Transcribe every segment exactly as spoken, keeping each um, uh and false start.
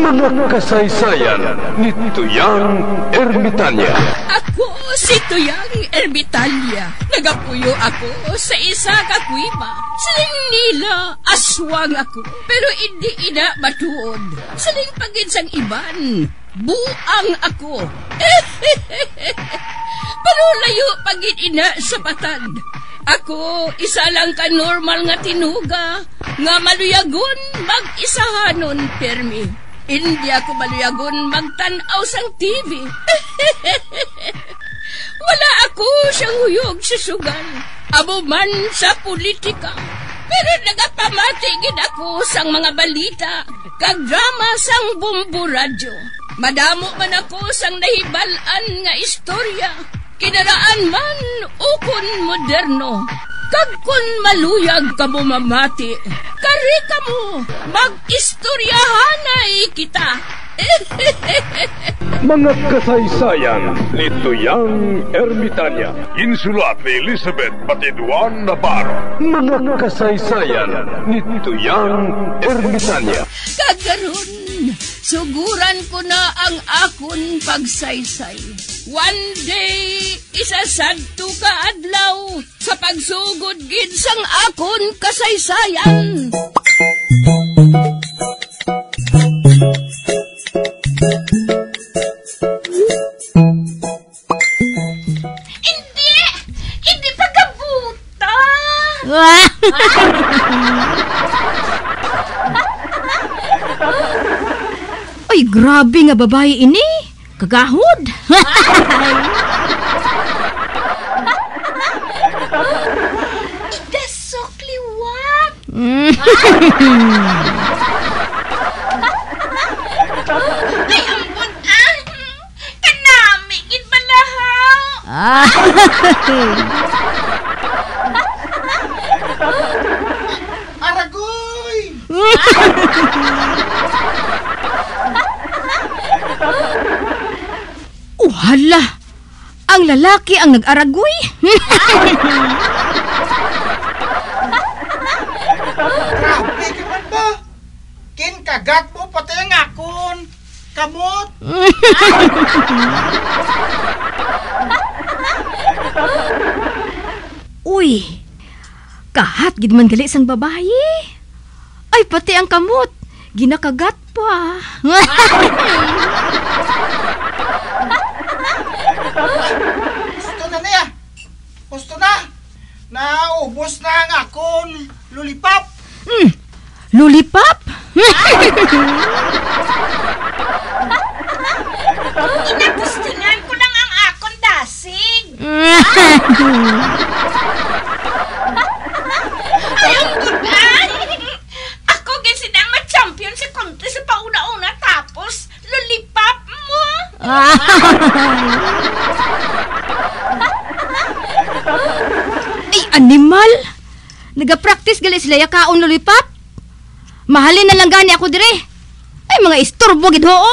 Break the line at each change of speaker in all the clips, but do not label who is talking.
Mga kasaysayan ni Tuyang Ermitanya.
Ako si Tuyang Ermitanya. Nagapuyo ako sa isa ka kuiba. Siling nila, aswang ako. Pero hindi ina matuod. Siling pagin sang iban, buang ako. Pero layo pagin ina sa batad. Ako, isa lang ka normal nga tinuga, nga maluyagon mag-isahanon, permi. Hindi ako maluyagon magtanaw sang T V. Wala ako siyang huyog sa sugal, abo man sa politika. Pero nagapamatagin ako sang mga balita, kag drama sang Bumbu Radyo. Madamo man ako sang nahibalan nga istorya, kinaraan man ukon moderno. Kag kun maluyag ka mo mamati, kari ka mo, mag-istoryahanay kita.
Mga kasaysayan ni Tuyang Ermitanya. Insulat ni Elizabeth Batiduan Navarro. Mga kasaysayan ni Tuyang Ermitanya.
Kagaron, suguran ko na ang akon pagsaysay. One day, isasadto ka adlaw sa pagsugod gid sang akon kasaysayan. Hindi! Hindi pagkabuta!
Ay, grabe nga babae ini. Kagahod.
Ida sokliwat. Ay, ampun ah. Kanami, gid balahaw.
Aragoy!
Oh, hala. Ang lalaki ang nag-aragoy.
Grabe ka man ba? Kinkagat mo pati ang akon. Kamot!
Uy, kahat gid man gali sang babae. Ay, pati ang kamot. Ginakagat pa.
Gusto na niya. Gusto na. Naubos na ang akon. Lulipap.
Hmm, lollipop?
Inagustingan ko lang ang akon dasig. Ay, ang gudan. Ako gisinang ma-champion sa contest sa pauna-una tapos lollipop mo.
Ay, animal. Nagapractice gali sila yakaon lollipop. Mahalin na lang gani ako dire. Ay, mga istorbo gid hoo.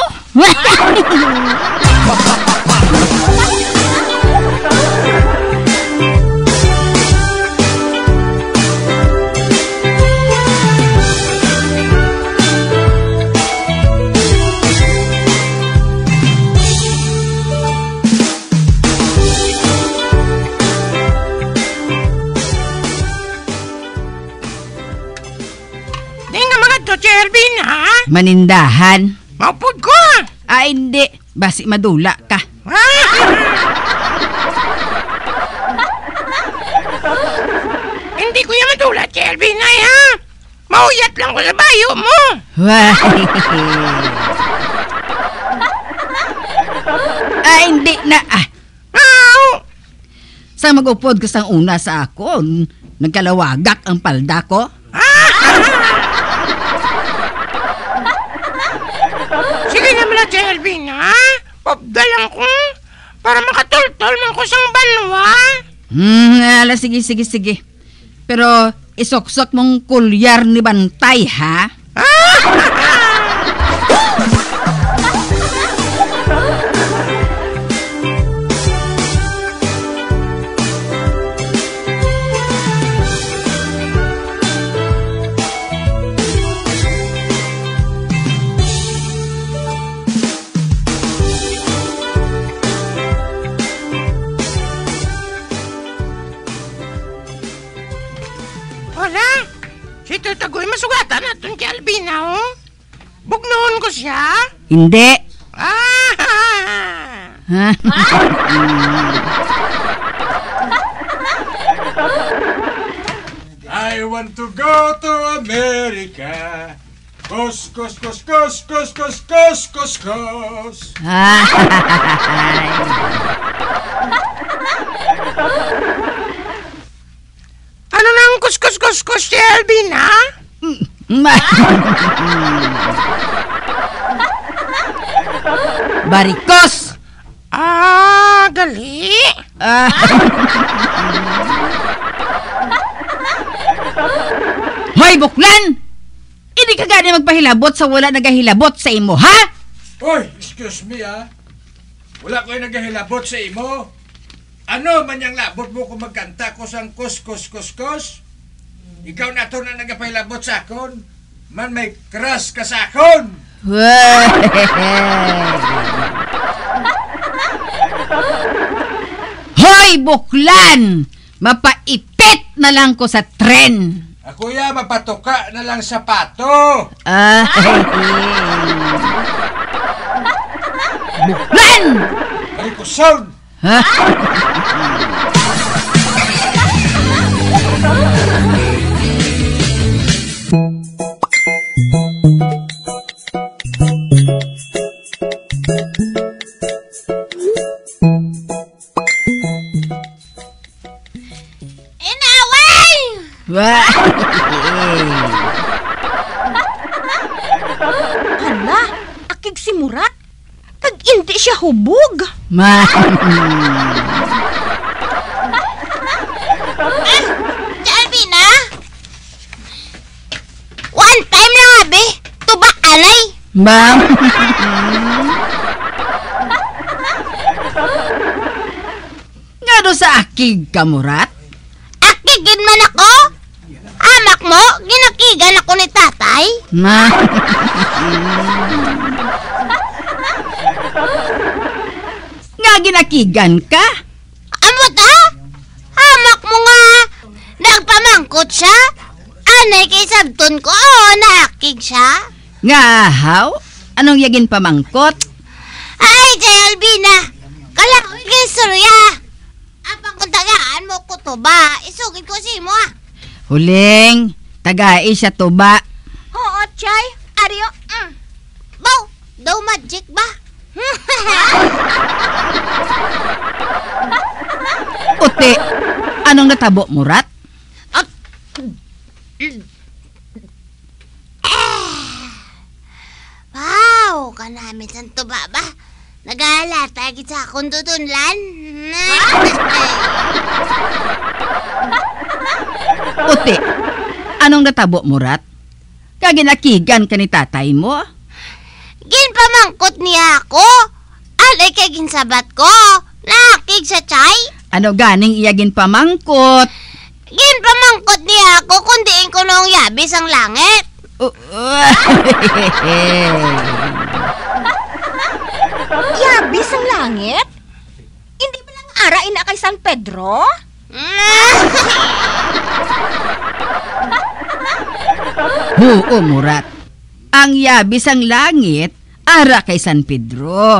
Jervin, ha?
Manindahan.
Maupod ko!
Ah, hindi. Basi madula ka.
Hindi ko yan madula, Jervin, ay, ha? Mauyat lang ko sa bayo mo.
Ah, hindi na. Ah.
Ow!
Sa mag-upod ko sang una sa ako, nagkalawagak ang palda ko.
Sige naman na, Jervin, ha? Pabdalang ko para makatultol man ko sang banwa.
Hmm, ala, sige, sige, sige. Pero isoksok mong kulyar ni Bantay, ha?
si Albina, oh. Bugnoon ko siya?
Hindi.
Ah!
Ha?
I want to go to America. Kos, kos, kos, kos, kos, kos, kos, kos, kos.
Ano nang kus-kus-kus-kus si Albina?
Barikos.
Ah, gali.
Ah. Hoy, buklan! Hindi ka gani magpahilabot sa wala nagahilabot sa imo, ha?
Oy, excuse me ah. Wala ko'y naghahilabot sa imo. Ano man yung labot mo kung magkanta ko sang kos, kos, kos, kos? Ikaw na to na nagpahilabot sa akon. Man may crush ka sa akon.
Hoy, buklan! Mapaipit na lang ko sa tren.
Ako ya, mapatoka na lang sa pato.
Ah, buklan!
Ay ko sound.
Ha?
Inaway!
Wah!
Hala, akig si Murat. Kag hindi siya hubog.
Ma.
Si Albina? One time lang, abi. Tubak alay.
Ma'am. Ngano sa akig ka, Murat?
Akigin man ako? Amak mo, ginakigan ako ni tatay.
Ma. Nga ginakigan ka?
Amo ta? Amak mo nga. Nagpamangkot siya. Anay kay sabton ko, oh, naakig siya.
Nga ahaw? Anong yagin pamangkot?
Ay, Jay Albina. Kalakoy kay Surya. Apang kung tagaan mo ko to ba, isugin ko si mo ah.
Huling, tagai siya tuba.
Oo, Chay. Aryo.
Mm. Bow, daw magic ba?
Uti, anong natabo, Murat?
Wow, kanamit ang tuba ba? Nag-aalata kita akong tutunlan.
Uti, anong natabo, Murat? Kaginakigan ka ni tatay mo?
Ginpamangkot niya ako. Alay kay ginsabat ko. Nakakig sa Chay.
Ano ganing iyagin pamangkot?
Ginpamangkot niya ako kundiin ko nung yabis ang langit.
Uh, uh,
Yabis ang langit? Hindi ba lang ara ina kay San Pedro?
Oo, Murat. Ang yabis ang langit, ara kay San Pedro.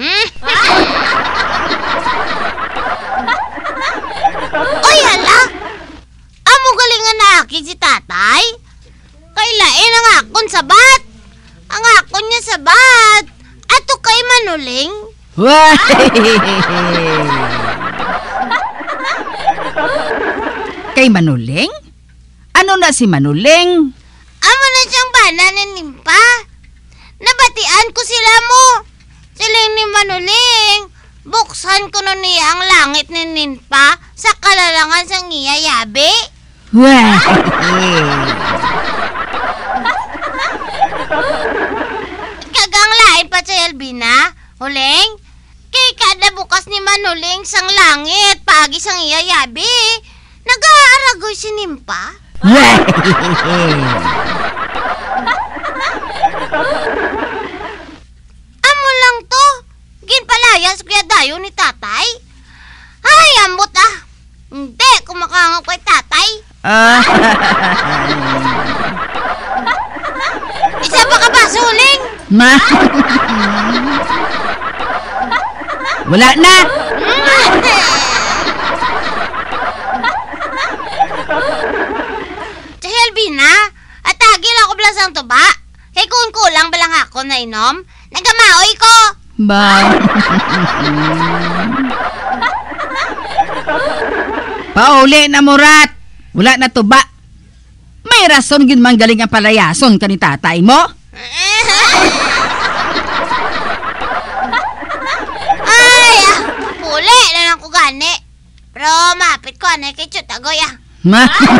Oy, hala! Amo galingan na akin si tatay. Kailain ang akon sabat. Ang akon niya sabat. Ato kay manuling.
Wah! Kay Manuling? Ano na si Manuling?
Amo na siyang bana ni Nimpa. Nabatian ko sila mo. Siling ni Manuling. Buksan ko na niya ang langit ni Nimpa sa kalalangan sa ngiyayabi.
Wah!
Kagang lain pa sa Albina. Huling, kay kada bukas ni Manuling sang langit pagi sang iyayabi. Nag-aaragoy si Nimpa.
Wah!
Amo lang to. Ginpalayas kuya dayo ni tatay. Ay, ambot ah. Hindi, kumakangap kay tatay.
Ah.
Ma. Wala na.
Albina, atagil ako blasang tuba. Kay kung kulang ba lang ako na inom, nagamaoy ko.
Ba. Pauli na murat. Wala na tuba. May rason gid man galing ang palayason ka ni tatay mo?
Ay, ah, puli na lang ko gani. Pero mapit ko anay kay Chutagoy ah.
Ma.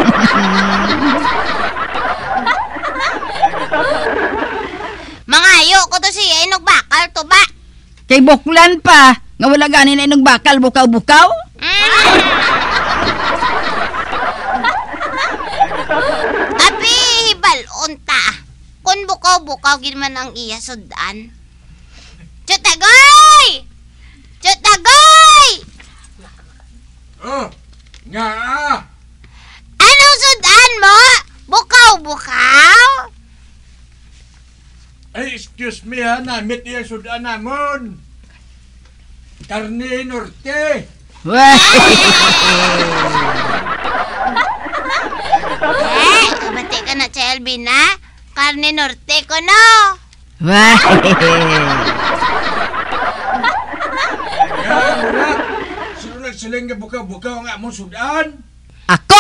Mangayo ko to siya inog bakal to ba?
Kay buklan pa. Nga wala gani na inog bakal bukaw-bukaw?
Abi, hibalon ta. Kung bukaw-bukaw gid man ang iya sudan. Chutagoy! Chutagoy!
Oh, nga ah.
Anong sudan mo? Bukaw-bukaw?
Ay, excuse me ha, namit niya sudan namon. Karne Norte.
Wah.
Eh, kabati ka na, Albina. Karne Norte ko, no?
Wah.
Kaya, murat. Sino nagsiling nga bukaw-bukaw nga mo sudan?
Ako?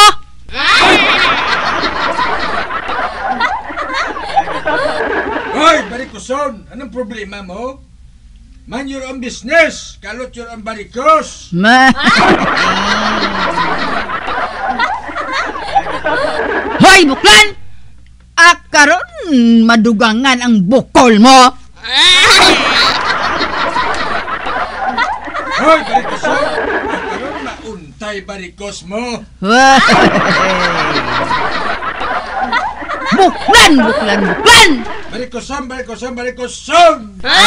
Hoy, barikuson! Anong problema mo? Man your own business! Kalot your own barikos!
Ma. Hoy, buklan! Akaron, madugangan ang bukol mo.
Hoy, barikuson! Karon mauntay barikos mo!
Wah. Buklan, buklan, buklan!
Barikuson, barikuson, barikuson!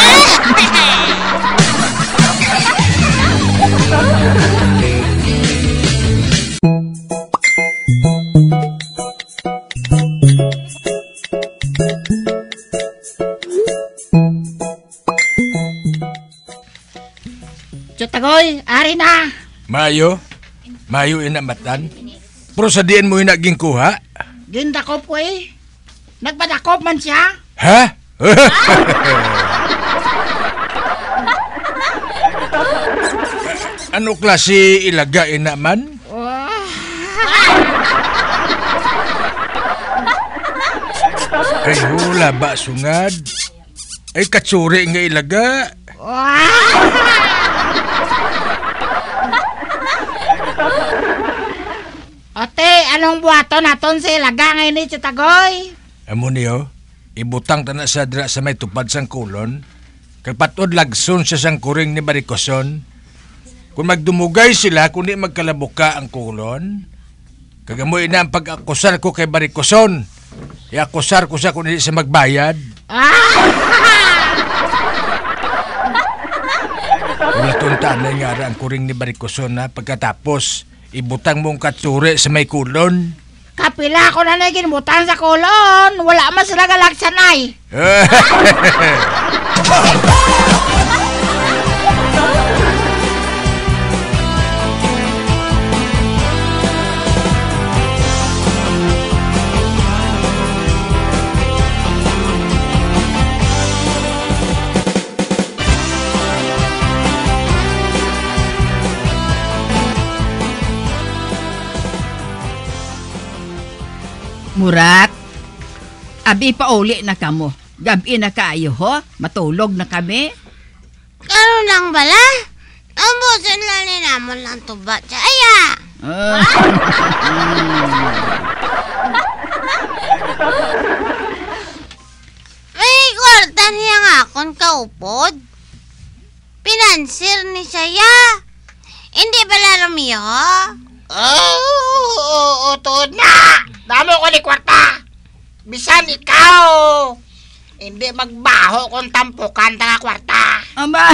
Chutagoy, ari na.
Mayo? Mayo inamatan? Pero sa diin mo inaging kuha?
Gindakop ko eh. Nagpadakop man siya.
Ha? Ano klase ilagain naman? Ay hula ba sungad? Ay katsuri nga ilaga.
Ote, anong buhaton naton si ilaga ngayon ni Chutagoy?
Amo niyo, ibutang ta na sa dra sa may tupad sang kulon. Kagpatod lagson sa sang kuring ni barikoson. Kung magdumugay sila, kung di magkalabuka ang kulon, kagamoy na ang pag-akusar ko kay barikoson. I-akusar ko siya kung hindi siya magbayad. Wala tuntaan na nga ang kuring ni barikoson na pagkatapos, ibutang mong katsuri sa may kulon.
Kapila ko na naging butang sa kulon. Wala man sila galaksanay.
Murat, abi pa uli na kamo. Gabi na kayo ho, matulog na kami.
Ano lang bala? Ambusin lang ni namon lang tuba siya. Aya!
Uh.
May kwarta niya nga akong kaupod. Pinansir ni siya. Hindi bala Romeo?
Oh, utod na! Damo ko ni kwarta! Bisan ikaw! Hindi magbaho kung tampukan ta nga kwarta!
Aba!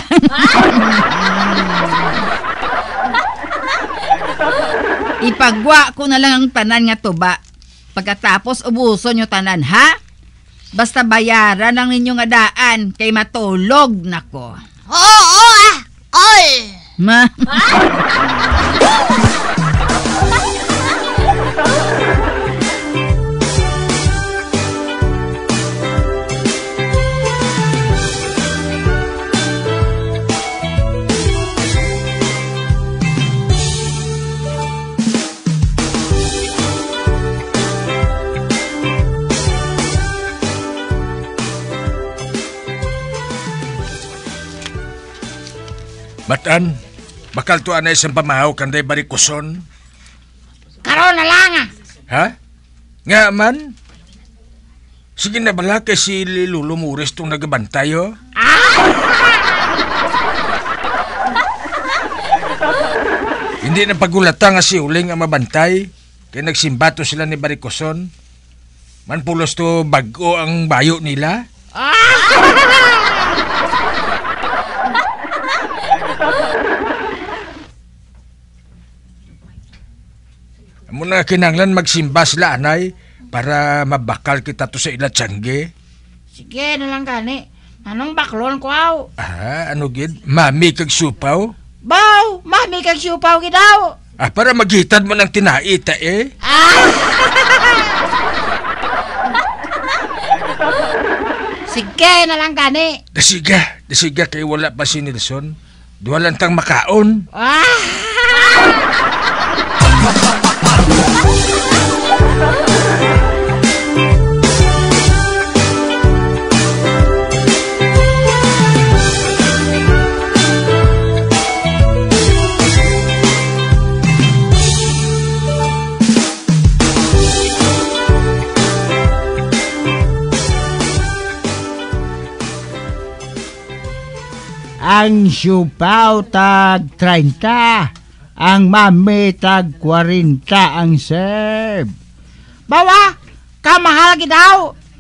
Ipagwa ko na lang ang tanan nga tuba. Pagkatapos ubuson yung tanan, ha? Basta bayaran ang ninyong adaan kay matulog nako.
Oo, oo ah. All.
Ma.
Matan, bakal to anay isang pamahaw kanday barikuson?
Karon na lang ah.
Ha? Nga man? Sige na bala kay si Lolo Muris tong nagabantay, oh. Hindi na pagulata nga si Uling ang mabantay, kaya nagsimbato sila ni barikuson. Manpulos to bago ang bayo nila. Amo na kinanglan magsimba sila anay para mabakal kita to sa ila tiyangge.
Sige na lang gani. Anong baklon ko aw?
Ah, ano gid? Mami kag supaw?
Baw, mami kag siupaw gidaw.
Ah, para magitad mo ng tinaita eh.
Sige na lang gani.
Dasiga, dasiga kay wala pa si Nelson. Duwa lang tang makaon.
Ang siupaw tag treinta, ang mami tag kwarenta ang serve.
Bawa, kamahal gidaw.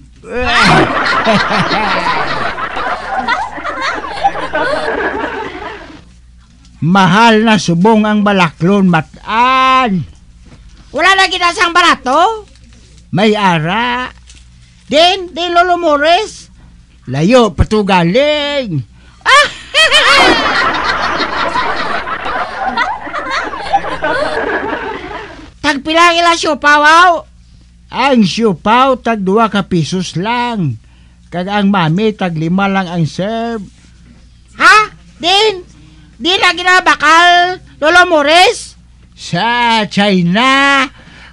Mahal na subong ang balaklon, Matan.
Wala na ginasang barato.
May ara. Din, din Lolo Muris. Layo patugaling.
Ah! Tagpilang ila siupaw aw.
Ang siupaw tag duwa ka pisos lang. Kag ang mami tag lima lang ang serve.
Ha? Din? Di na ginabakal, Lolo Muris?
Sa China.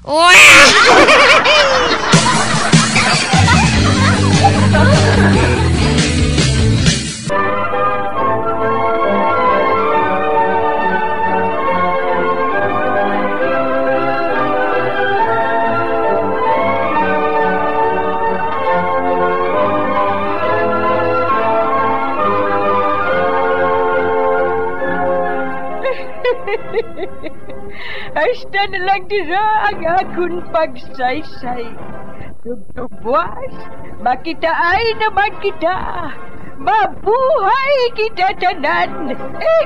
Hasta na lang dira ang akong pagsaysay. Tugtugwas, makitaan naman kita. Mabuhay kita tanan.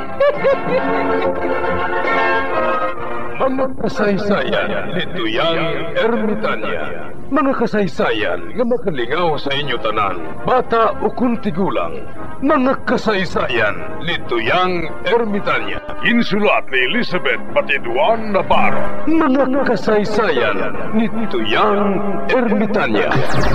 Mga kasaysayan ni Tuyang Ermitanya. Mga kasaysayan nga makalingaw sa inyo tanan, bata o kuntigulang. Mga kasaysayan ni Tuyang Ermitanya. Insulat ni Elizabeth Batiduan Navarro. Mga kasaysayan ni Tuyang Ermitanya.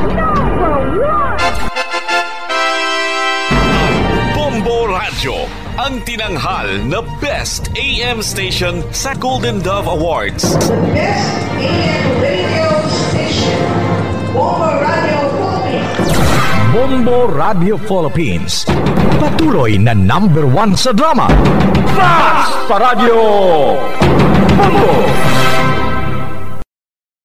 Bombo Radio, ang tinanghal na Best A M Station sa Golden Dove Awards.
Best A M Radio Station, Bombo Radio Philippines.
Bombo Radio Philippines, patuloy na number one sa drama. Basta Radio Bombo!